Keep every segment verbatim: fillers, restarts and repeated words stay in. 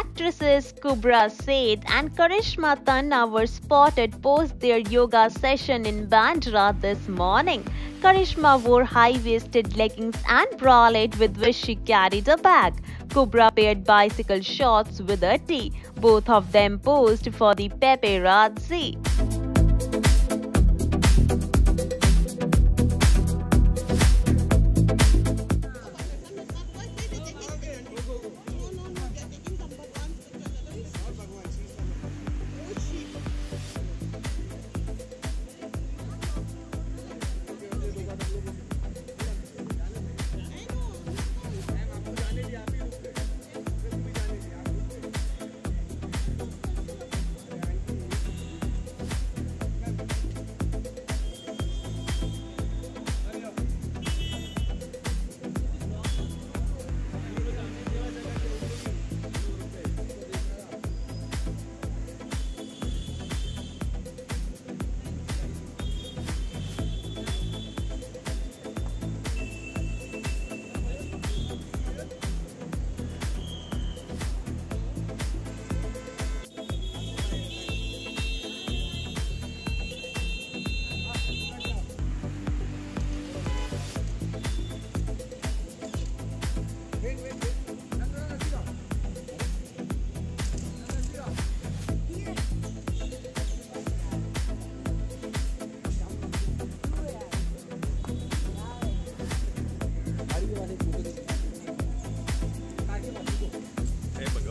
Actresses Kubra Sait and Karishma Tanna were spotted post their yoga session in Bandra this morning. Karishma wore high-waisted leggings and bralette with which she carried a bag. Kubra paired bicycle shots with a tee. Both of them posed for the paparazzi.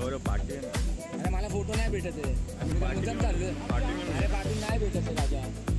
अरे मला photo नाही भेटत आहे. अरे पाठवून नाही भेटत आहे राजा.